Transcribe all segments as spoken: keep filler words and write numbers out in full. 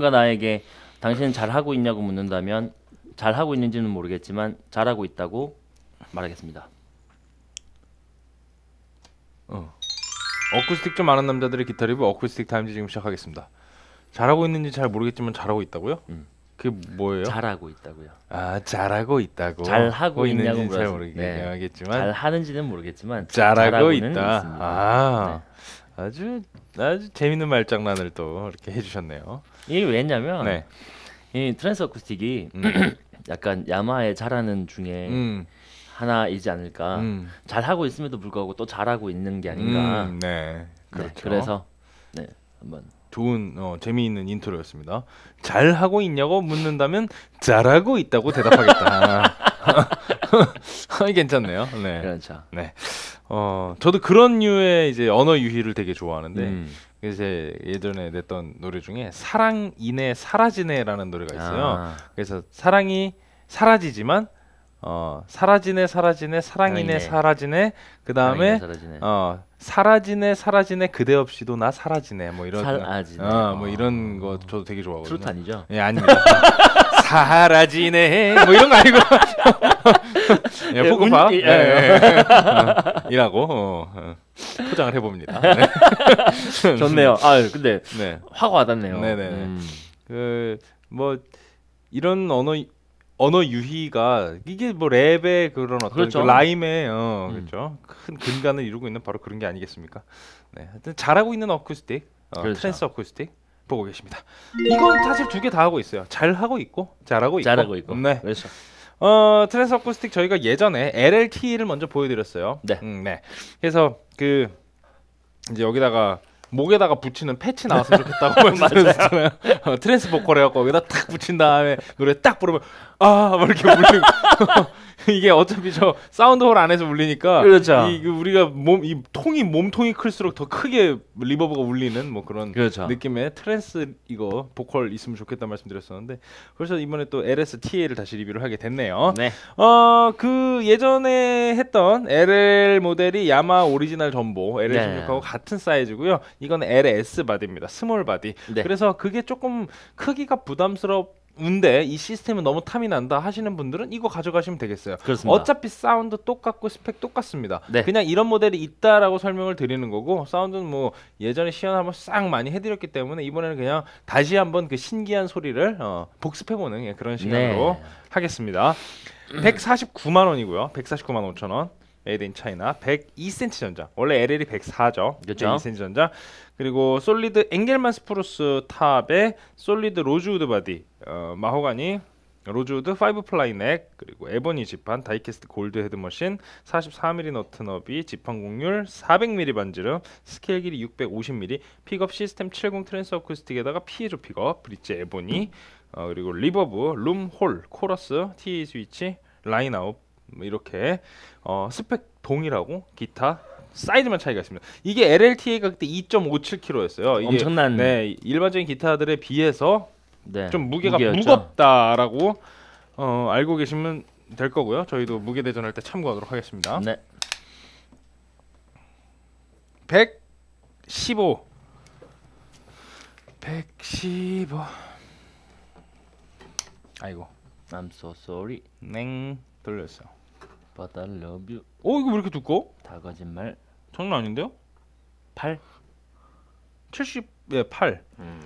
누군가 나에게 당신은 잘하고 있냐고 묻는다면 잘하고 있는지는 모르겠지만 잘하고 있다고 말하겠습니다. 어. 어쿠스틱 좀 아는 남자들의 기타 리뷰 어쿠스틱 타임즈 지금 시작하겠습니다. 잘하고 있는지 잘 모르겠지만 잘하고 있다고요? 음. 그게 뭐예요? 잘하고 있다고요. 아 잘하고 있다고. 잘하고 있냐고 잘 물어봤어요. 모르겠지만 잘 하는지는 모르겠지만 잘하고 있다. 있습니다. 아 네. 아주 아주 재밌는 말장난을 또 이렇게 해주셨네요. 이게 왜냐면 네. 이 트랜스 어쿠스틱이 음. 약간 야마의 잘하는 중에 음. 하나이지 않을까. 음. 잘하고 있음에도 불구하고 또 잘하고 있는 게 아닌가. 음, 네. 네, 그렇죠. 그래서 네 한번 좋은 어, 재미있는 인트로였습니다. 잘하고 있냐고 묻는다면 잘하고 있다고 대답하겠다. 괜찮네요. 네. 그렇죠. 네. 어 저도 그런 류의 이제 언어 유희를 되게 좋아하는데 음. 이제 예전에 냈던 노래 중에 사랑이네 사라지네라는 노래가 있어요. 아, 그래서 사랑이 사라지지만 어 사라지네 사라지네 사랑이네 사랑이네. 사라지네 그 다음에 사라지네. 어 사라지네 사라지네 그대 없이도 나 사라지네 뭐 이런 사라지네. 어뭐 어. 이런 거 저도 되게 좋아하거든요. 트로트 아니죠? 예 아닙니다. 사라지네 뭐 이런 거 아니고 예, 예, 포크팝 운- 예, 예, 예, 예. 어, 이라고 어, 어, 포장을 해봅니다. 네. 좋네요. 아 근데 네. 확 와닿네요. 네네네. 음. 그 뭐 이런 언어 언어 유희가 이게 뭐 랩의 그런 어떤 그렇죠. 그 라임의 어, 음. 그렇죠 큰 근간을 이루고 있는 바로 그런 게 아니겠습니까? 네, 하여튼 잘하고 있는 어쿠스틱, 어, 그렇죠. 트랜스 어쿠스틱 보고 계십니다. 이건 사실 두 개 다 하고 있어요. 잘하고 있고 잘하고 있고. 잘하고 있고. 네. 그렇죠. 어 트랜스 어쿠스틱 저희가 예전에 엘엘티를 먼저 보여드렸어요. 네. 음, 네. 그래서 그 이제 여기다가 목에다가 붙이는 패치 나왔으면 좋겠다고 말씀드렸잖아요. 어, 트랜스 보컬 해갖고 여기다 탁 붙인 다음에 노래 딱 부르면 아막 이렇게 울리고 이게 어차피 저 사운드홀 안에서 울리니까 그렇죠. 이, 그 우리가 몸 이 통이 몸통이 클수록 더 크게 리버브가 울리는 뭐 그런 그렇죠. 느낌의 트랜스 이거 보컬 있으면 좋겠다 말씀드렸었는데 그래서 이번에 또 엘에스티에이를 다시 리뷰를 하게 됐네요. 네. 어 그 예전에 했던 엘엘 모델이 야마 오리지널 전보 엘엘 십육하고 네. 같은 사이즈고요. 이건 엘에스 바디입니다. 스몰 바디. 네. 그래서 그게 조금 크기가 부담스러운데 이 시스템은 너무 탐이 난다 하시는 분들은 이거 가져가시면 되겠어요. 그렇습니다. 어차피 사운드 똑같고 스펙 똑같습니다. 네. 그냥 이런 모델이 있다라고 설명을 드리는 거고 사운드는 뭐 예전에 시연 한번 싹 많이 해드렸기 때문에 이번에는 그냥 다시 한번 그 신기한 소리를 어, 복습해보는 예, 그런 시간으로 네. 하겠습니다. 백사십구만 원이고요. 백사십구만 오천 원. 메이드 인 차이나 백이 센티미터 전자. 원래 엘엘이 백사죠. 그렇죠. 백이 센티미터 전자. 그리고 솔리드 엥겔만 스프루스 탑에 솔리드 로즈우드 바디. 어, 마호가니 로즈우드 오 플라이 넥 그리고 에보니 지판 다이캐스트 골드 헤드머신 사십사 밀리미터 너트 너비 지판 곡률 사백 밀리미터 반지름 스케일 길이 육백오십 밀리미터 픽업 시스템 칠십 트랜스 어쿠스틱에다가 피에조 픽업 브릿지 에보니 어, 그리고 리버브 룸홀 코러스 티 스위치 라인아웃 뭐 이렇게 어, 스펙 동일하고 기타 사이즈만 차이가 있습니다. 이게 엘엘티에이가 그때 이 점 오칠 킬로그램였어요. 이게 엄청난 네, 일반적인 기타들에 비해서 네. 좀 무게가 무게였죠. 무겁다라고 어, 알고 계시면 될 거고요. 저희도 무게 대전할 때 참고하도록 하겠습니다. 네. 백십오 백십오 아이고 I'm so sorry. 냉 돌렸어요. But I love you. 어 이거 왜 이렇게 두꺼워? 다 거짓말. 장난 아닌데요? 팔. 칠십 예 팔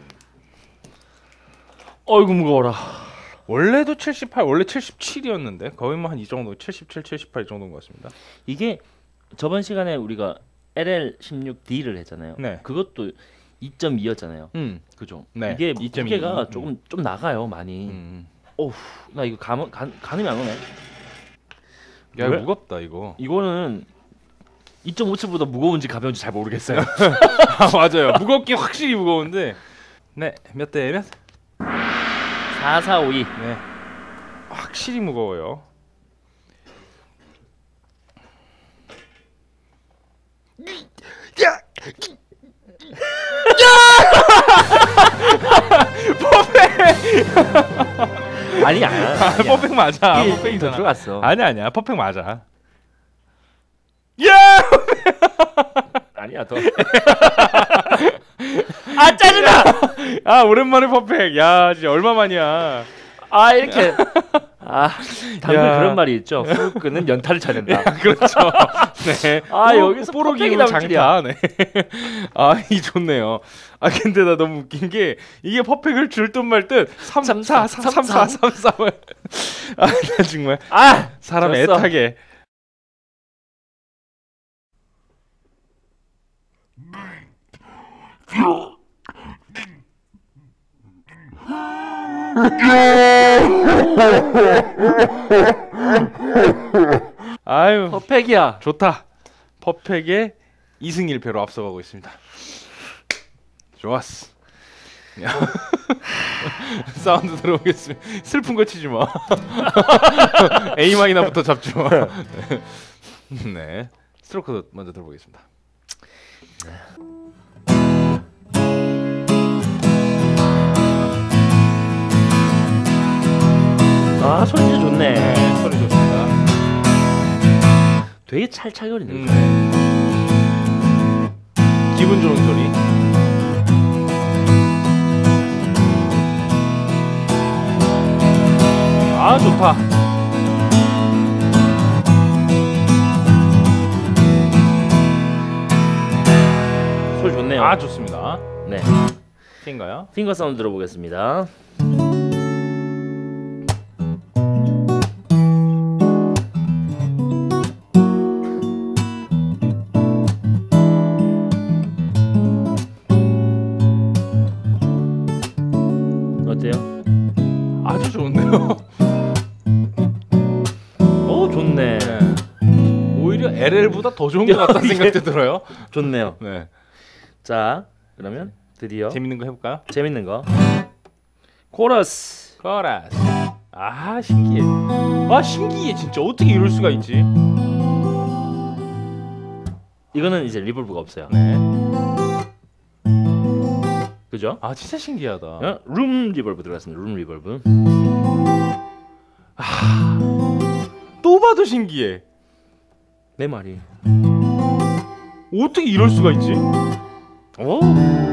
어이구 무거워라. 원래도 칠십팔 원래 칠십칠이었는데 거의 뭐 한 이 정도 칠십칠 칠십팔 이 정도인 것 같습니다. 이게 저번 시간에 우리가 엘엘 십육 디를 했잖아요. 네. 그것도 이 점 이였잖아요. 음. 그죠? 네. 이게 이 점 이. 무게가 음. 조금 좀 나가요 많이. 음. 어우 나 이거 감, 감 가늠이 안 오네. 야 왜? 무겁다 이거. 이거는 이 점 오칠보다 무거운지 가벼운지 잘 모르겠어요. 아 맞아요. 무겁기 확실히 무거운데. 네 몇 대 몇? 사사오이. 네. 확실히 무거워요. 야! 아니야. 아, 아니야. 퍼펙 맞아. 이게 더 퍼펙이잖아. 들어갔어. 아니야 아니야. 퍼펙 맞아. 야! 아니야 더. 아 짜증나. 아 오랜만에 퍼펙. 야 진짜 얼마만이야. 아 이렇게 아 당근 야. 그런 말이 있죠. 후루크는 연타를 쳐낸다. 그렇죠. 네. 아 여기서 뽀로 퍼펙이 기운 나올 줄이야. 장타. 네. 아이 좋네요. 아 근데 나 너무 웃긴 게 이게 퍼펙을 줄 듯 말 듯 삼 사 삼 사 삼 사 아나 정말 아 사람 졌어. 애타게. 아유 퍼펙이야. 좋다. 퍼펙의 이 승 일 패로 앞서가고 있습니다. 좋았어. 야. 사운드 들어보겠습니다. 슬픈 거 치지 마. A 마이너부터 잡지 마. 네. 스트로크 먼저 들어보겠습니다. 아 소리 진짜 좋네. 네, 소리 좋습니다. 되게 찰찰거리네. 음, 네. 기분 좋은 소리. 아 좋다. 소리 좋네요. 아 좋습니다. 네. 핀가요? 핑거 사운드 들어보겠습니다. 어때요? 아주 좋은데요. 오 좋네. 네. 오히려 엘엘보다 더 좋은 것 같다는 이게- 생각도 들어요. 좋네요. 네. 자 그러면 드디어 재밌는 거 해볼까요? 재밌는 거 코러스. 코러스. 아 신기해. 아 신기해 진짜 어떻게 이럴 수가 있지? 이거는 이제 리볼브가 없어요. 네. 그죠? 아 진짜 신기하다. 어? 룸 리볼브 들어갔습니다. 룸 리볼브. 또 봐도 신기해. 내 말이. 어떻게 이럴 수가 있지? 오.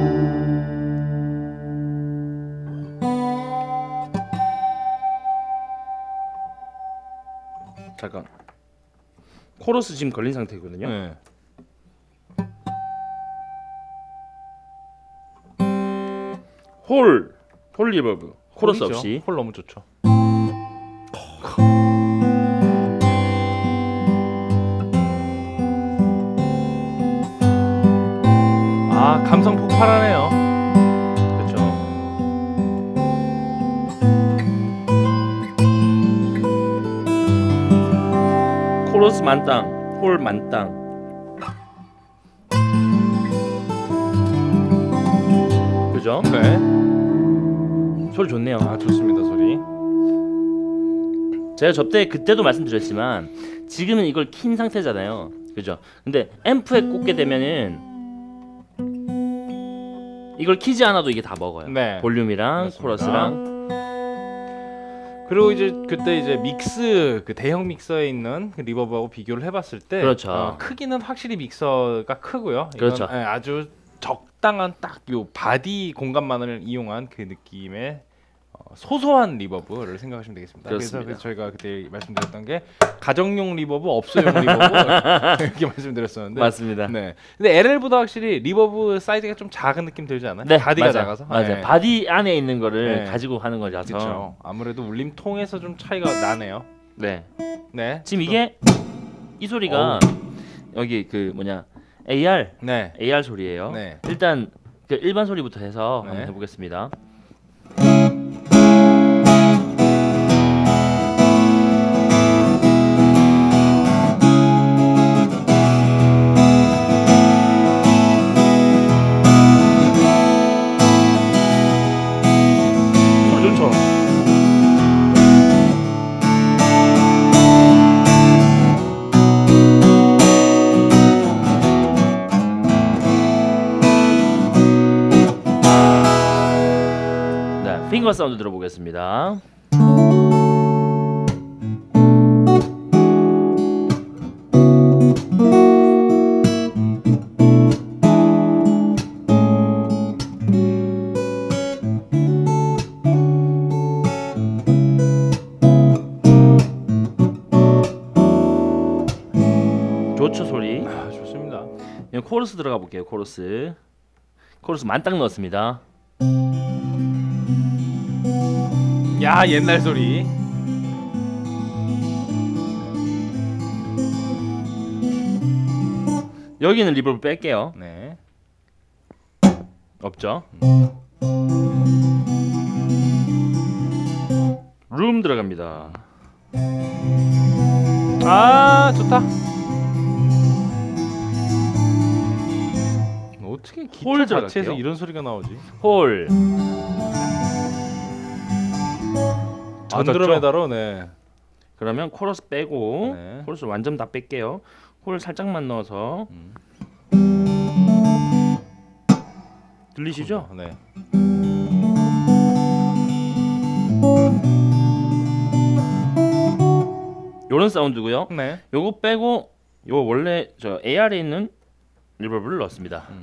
잠깐. 코러스 지금 걸린 상태거든요. 네. 홀, 홀 리버브. 코러스 홀이죠. 없이. 홀 너무 좋죠. 아 감성 폭발하네요. 그렇죠. 코러스 만땅, 홀 만땅. 그죠? 네. 소리 좋네요. 아 좋습니다 소리. 제가 접대 그때도 말씀드렸지만 지금은 이걸 킨 상태잖아요. 그죠? 근데 앰프에 꽂게 되면은 이걸 키지 않아도 이게 다 먹어요. 네. 볼륨이랑 맞습니다. 코러스랑. 그리고 이제 그때 이제 믹스 그 대형 믹서에 있는 그 리버브하고 비교를 해봤을 때 그렇죠. 어, 크기는 확실히 믹서가 크고요. 이건, 그렇죠. 예, 아주 적당한 딱 요 바디 공간만을 이용한 그 느낌의 어, 소소한 리버브를 생각하시면 되겠습니다. 그렇습니다. 그래서 그 저희가 그때 말씀드렸던 게 가정용 리버브, 업소용 리버브 이렇게 말씀드렸었는데 맞습니다. 네. 근데 엘엘보다 확실히 리버브 사이즈가 좀 작은 느낌 들지 않아요? 네, 바디가 맞아요. 작아서. 맞아요. 네. 바디 안에 있는 거를 네. 가지고 하는 거라서. 그렇죠. 아무래도 울림통에서 좀 차이가 나네요. 네. 네. 지금 이게 이 소리가 여기 그 뭐냐 에이알 네. 에이알 소리예요. 네. 일단 그 일반 소리부터 해서 네. 한번 해보겠습니다. 소리 좋죠? 네, 핑거 사운드 들어보겠습니다. 로처 소리. 아, 좋습니다. 이제 코러스 들어가 볼게요. 코러스. 코러스 만딱 넣었습니다. 야, 옛날 소리. 여기는 리버브 뺄게요. 네. 없죠. 룸 들어갑니다. 아, 좋다. 어떻게 기타 홀 자체에서 들어갈게요. 이런 소리가 나오지? 홀. 안드로메다로. 네. 그러면 코러스 빼고 네. 코러스 완전 다 뺄게요. 홀 살짝만 넣어서 음. 들리시죠? 네. 요런 사운드고요. 네. 요거 빼고 요 원래 저 에이알에 있는 리버브를 넣었습니다. 음.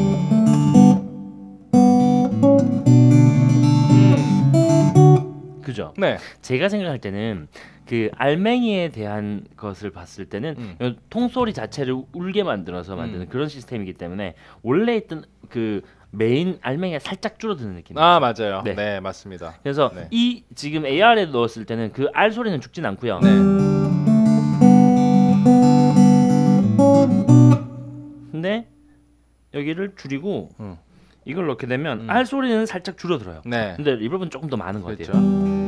그죠? 네. 제가 생각할 때는 그 알맹이에 대한 것을 봤을 때는 음. 요 통소리 자체를 울게 만들어서 만드는 음. 그런 시스템이기 때문에 원래 있던 그 메인 알맹이가 살짝 줄어드는 느낌이죠. 아, 맞아요. 네, 네. 맞습니다. 그래서 네. 이 지금 에이알에 넣었을 때는 그 알 소리는 죽진 않고요. 네. 근데 여기를 줄이고 음. 이걸 넣게 되면 음. 알 소리는 살짝 줄어들어요. 네. 근데 리버브는 조금 더 많은 것 그렇죠. 같아요.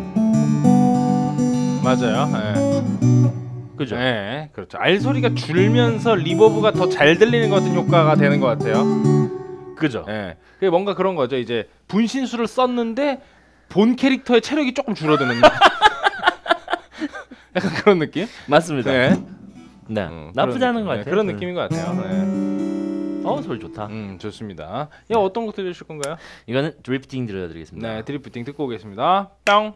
맞아요. 네. 그죠? 네, 그렇죠. 알 소리가 줄면서 리버브가 더 잘 들리는 것 같은 효과가 되는 것 같아요. 그죠? 예, 그게 뭔가 그런 거죠. 이제 분신술을 썼는데 본 캐릭터의 체력이 조금 줄어드는 약간 그런 느낌? 맞습니다. 네, 네, 음, 나쁘지 그런 않은 느낌. 것 네, 같아요. 그런 느낌인 것 같아요. 네. 어 소리 좋다. 음, 좋습니다. 야, 어떤 거 들려주실 건가요? 이거는 드리프팅 들려드리겠습니다. 네, 드리프팅 듣고 오겠습니다. 뿅.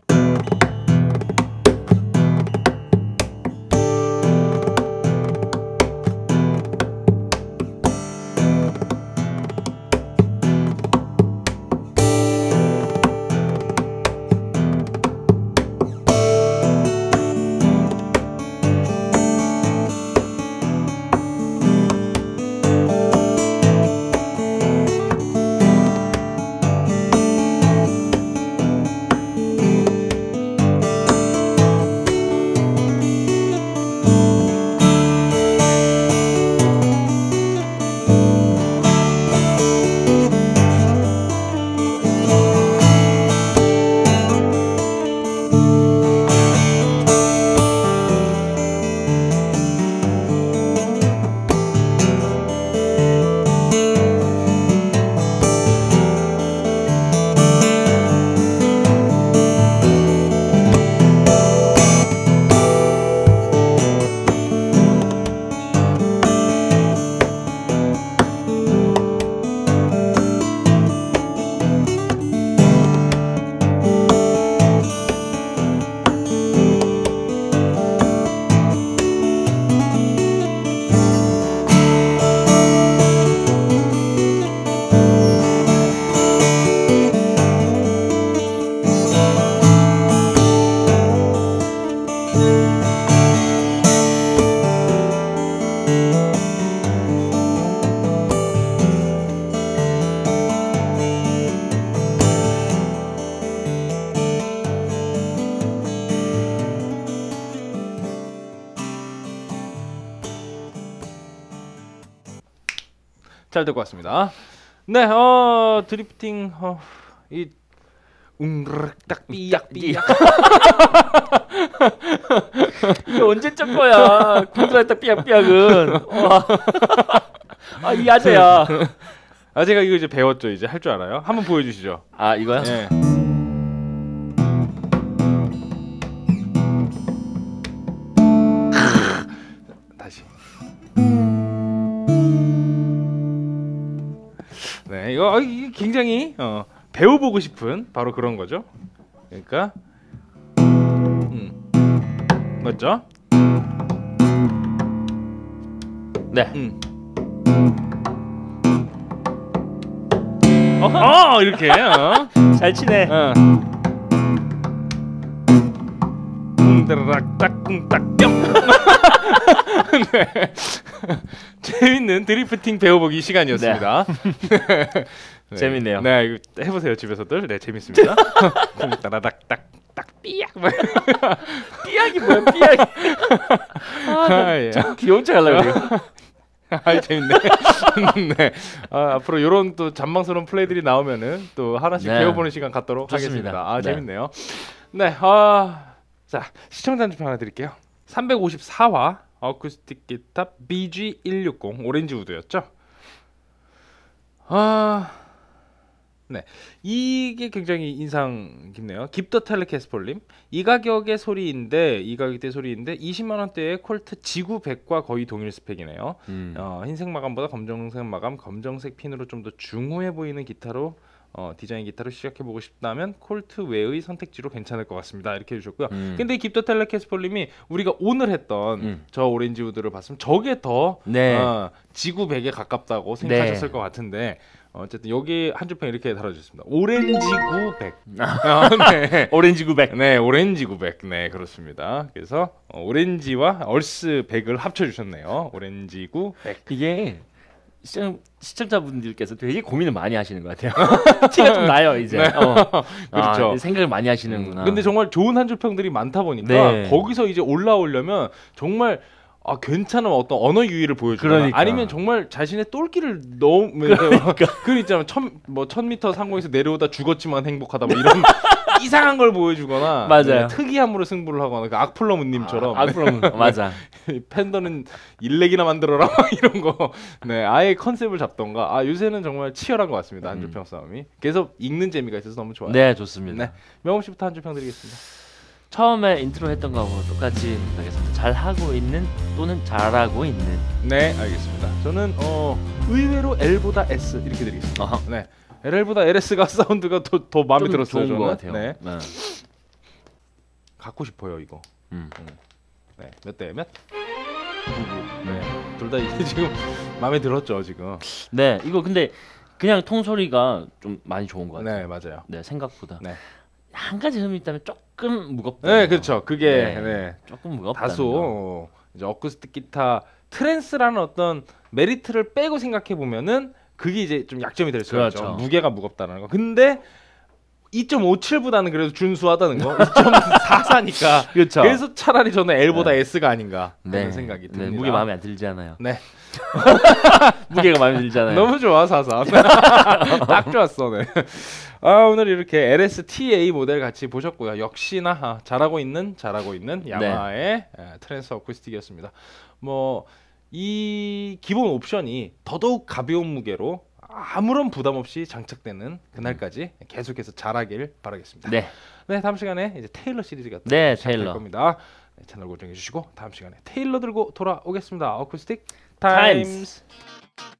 잘 듣고 왔습니다. 네, 어 드리프팅 어, 이 웅르딱 삐약 삐약. 이게 언제적 거야? 군드라했다 삐약삐약은. 와. 아, 이 아재야. 아, 제가 이거 이제 배웠죠. 이제 할 줄 알아요. 한번 보여주시죠. 아, 이거요? 예. 다시. 네, 이거 이게 굉장히 어, 배워보고 싶은 바로 그런 거죠. 그러니까, 음, 맞죠? 네. 음. 어, 어 이렇게. 어. 잘 치네. 어. 쿵따라락 딱 쿵딱 뿅. 네. 재밌는 드리프팅 배워보기 시간이었습니다. 네. 재밌네요. 네, 이거 해보세요 집에서들. 네, 재밌습니다. 쿵 따라닥 딱딱 삐약. 삐약이 뭐야 삐약이. 아, 아, 예. 참 귀여운 척 하려고 그래요. 아, 재밌네. 네. 아, 앞으로 이런 또 잔망스러운 플레이들이 나오면은 또 하나씩 네. 배워보는 시간 갖도록 좋습니다. 하겠습니다. 아, 네. 재밌네요. 네, 아, 자 시청자 한줄평 하나 드릴게요. 삼백오십사 화 어쿠스틱 기타 비지 백육십 오렌지 우드였죠. 아, 네, 이게 굉장히 인상 깊네요. 깁더 텔레캐스폴님, 이 가격의 소리인데 이 가격대 소리인데 이십만 원대의 콜트 지구 백과 거의 동일 스펙이네요. 음. 어, 흰색 마감보다 검정색 마감, 검정색 핀으로 좀 더 중후해 보이는 기타로 어, 디자인 기타로 시작해보고 싶다면 콜트 외의 선택지로 괜찮을 것 같습니다. 이렇게 해주셨고요. 음. 근데 깁더 텔레캐스폴님이 우리가 오늘 했던 음. 저 오렌지 우드를 봤으면 저게 더 네. 어, 지구 백에 가깝다고 생각하셨을 네. 것 같은데 어쨌든 여기 한 줄평 이렇게 달아주셨습니다. 오렌지구 백. 아, 네. 오렌지 구백. 네, 오렌지구 백. 네, 그렇습니다. 그래서 어, 오렌지와 얼스 백을 합쳐주셨네요. 오렌지구 백. 이게 시청, 시청자분들께서 되게 고민을 많이 하시는 것 같아요. 티가 좀 나요 이제. 네. 어. 그렇죠. 아, 생각을 많이 하시는구나. 근데 정말 좋은 한 줄평들이 많다 보니까 네. 거기서 이제 올라오려면 정말 아, 괜찮은 어떤 언어 유희를 보여주거나 그러니까. 아니면 정말 자신의 똘끼를 넣으면 그러니까. 그 있잖아요. 천뭐 천 미터 상공에서 내려오다 죽었지만 행복하다 뭐 이런 이상한 걸 보여주거나 맞아요. 네, 특이함으로 승부를 하거나 그 악플러무님처럼 아, 그럼 맞아. 팬더는 일렉이나 만들어라 막 이런 거. 네, 아예 컨셉을 잡던가. 아, 요새는 정말 치열한 것 같습니다. 한 줄평 싸움이. 계속 읽는 재미가 있어서 너무 좋아요. 네, 좋습니다. 네, 명호 씨부터 한 줄평 드리겠습니다. 처음에 인트로 했던 거하고 똑같이 하겠습니다. 잘 하고 있는 또는 잘하고 있는. 네, 알겠습니다. 저는 어 의외로 L보다 S 이렇게 드리겠습니다. 어허. 네, 엘엘보다 엘에스가 사운드가 더, 더 마음에 좀 들었어요. 좋은 저는. 것 같아요. 네, 네. 갖고 싶어요 이거. 음. 네, 몇 대 몇? 네, 둘 다 이게 지금 마음에 들었죠 지금. 네, 이거 근데 그냥 통 소리가 좀 많이 좋은 것 같아요. 네, 맞아요. 네, 생각보다. 네, 한 가지 흠이 있다면 조금 무겁다. 네, 그렇죠. 그게 네. 네. 조금 무겁다. 다소 어, 이제 어쿠스틱 기타 트랜스라는 어떤 메리트를 빼고 생각해 보면은 그게 이제 좀 약점이 될 수가 있죠. 그렇죠. 무게가 무겁다는 거. 근데 이 점 오칠보다는 그래도 준수하다는 거. 이 점 사사니까. 그렇죠. 그래서 차라리 저는 L보다 네. S가 아닌가 하는 네. 생각이 듭니다. 네, 무게 마음에 안 들지 않아요. 네. 무게가 마음에 들잖아요. 너무 좋아 사사. 딱 좋았어. 네. 아, 오늘 이렇게 엘에스티에이 모델 같이 보셨고요. 역시나 아, 잘하고 있는 잘하고 있는 야마하의 네. 트랜스 어쿠스틱이었습니다. 뭐 이 기본 옵션이 더더욱 가벼운 무게로 아무런 부담 없이 장착되는 그날까지 계속해서 잘하길 바라겠습니다. 네. 네, 다음 시간에 이제 테일러 시리즈가 또 네, 시작될 테일러. 겁니다. 네, 채널 고정해 주시고 다음 시간에 테일러 들고 돌아오겠습니다. 어쿠스틱 타임스. 타임스.